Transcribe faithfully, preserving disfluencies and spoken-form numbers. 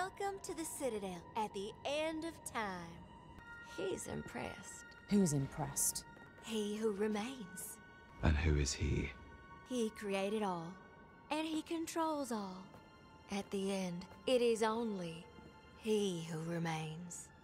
Welcome to the Citadel at the end of time. He's impressed. Who's impressed? He who remains. And who is he? He created all, and he controls all. At the end, it is only he who remains.